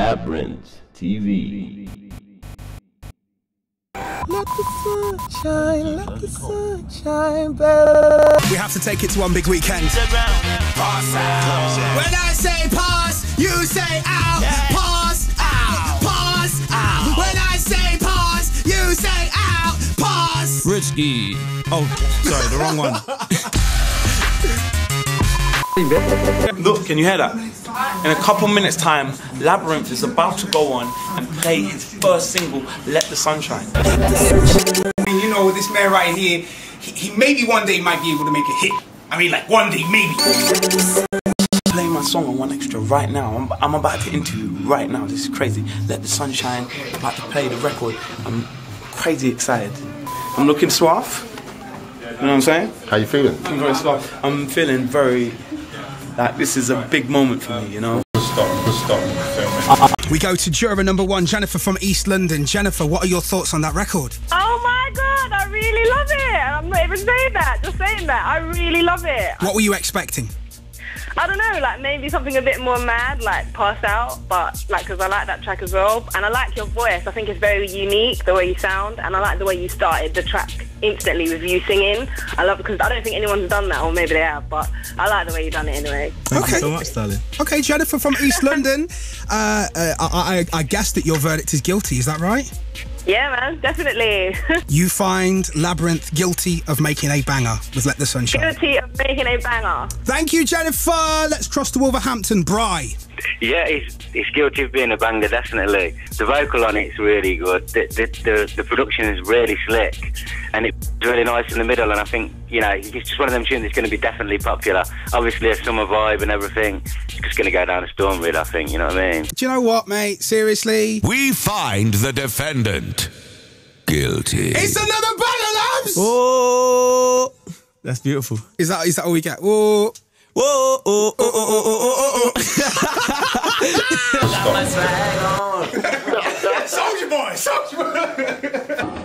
Labrinth TV. Let the sun shine, baby. We have to take it to one big weekend. Pass out. When I say pass, you say out. Yeah. Pass out. Pass out. When I say pass, you say out. Pass. Richie. Oh, sorry, the wrong one. Look, can you hear that? In a couple minutes time, Labrinth is about to go on and play his first single, Let the Sun Shine. You know, this man right here, he maybe one day might be able to make a hit. I mean, like one day, maybe. Playing my song on One Extra right now. I'm about to interview right now. This is crazy. Let the Sun Shine. About to play the record. I'm crazy excited. I'm looking suave. You know what I'm saying? How you feeling? I'm very suave. I'm feeling very... like, this is a big moment for me, you know? Stop. We go to juror number 1, Jennifer from East London. Jennifer, what are your thoughts on that record? Oh my God, I really love it. I'm not even saying that, just saying that. I really love it. What were you expecting? I don't know, like maybe something a bit more mad, like Pass Out, but like, because I like that track as well. And I like your voice. I think it's very unique, the way you sound. And I like the way you started the track instantly with you singing. I love it because I don't think anyone's done that, or maybe they have, but I like the way you've done it anyway. Thank you so much, darling. Okay, Jennifer from East London. I guess that your verdict is guilty, is that right? Yeah, man, definitely. You find Labrinth guilty of making a banger with Let the Sun Shine. Guilty of making a banger. Thank you, Jennifer. Let's cross to Wolverhampton. Bri. Yeah, he's guilty of being a banger, definitely. The vocal on it's really good. The production is really slick, and it's really nice in the middle. And I think, you know, it's just one of them tunes that's going to be definitely popular. Obviously, a summer vibe and everything. It's just going to go down a storm, really, I think. You know what I mean? Do you know what, mate? Seriously. We find the defendant guilty. It's another banger, Labs! Oh, that's beautiful. Is that all we get? Whoa. Whoa, oh, oh, oh, oh, oh, Soldier boy, soldier boy.